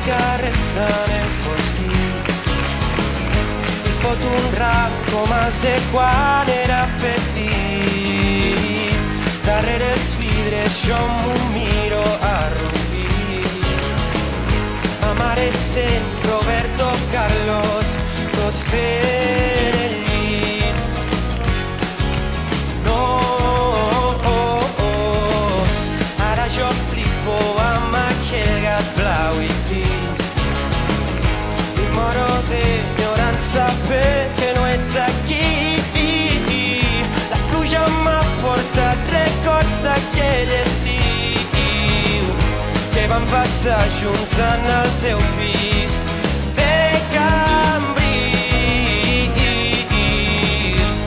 carrers s'han enfosquit i fot un rap com els de quan era petit. Darrere els vidres jo m'ho miro arrupit, Amare sent Roberto Carlos tot fent el llit. No, ara jo flipo amb aquell gat blau i trist i moro d'ignorància perquè no ets aquí. La pluja m'ha portat records d'aquell estiu que vam passar junts en el teu pis de Cambrils.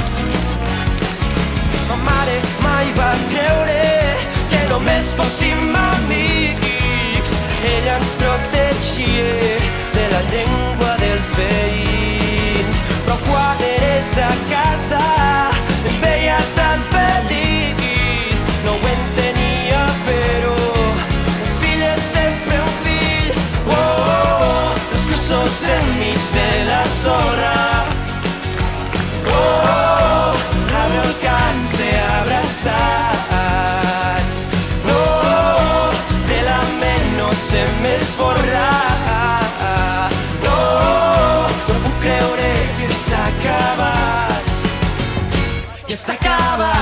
Ma mare mai va creure que només fóssim amics. Ella ens protegia de la llengua dels veïns, però quan eres a casa em veia tan feliç. No ho entenia, però un fill és sempre un fill. Oh, oh, oh, los cossos enmig de la sorra. Oh, oh, oh, revolcant-se abraçats. No, de la ment no se m'esborra. No, no puc creure que s'ha acabat. Que està acabat.